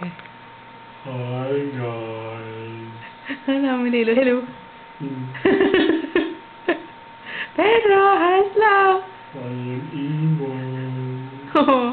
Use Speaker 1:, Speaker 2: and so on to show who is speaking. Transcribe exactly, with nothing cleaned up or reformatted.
Speaker 1: Hi guys.
Speaker 2: Namaste, hello, hello.
Speaker 1: Mm.
Speaker 2: Pedro, hi, love.
Speaker 1: I am emo.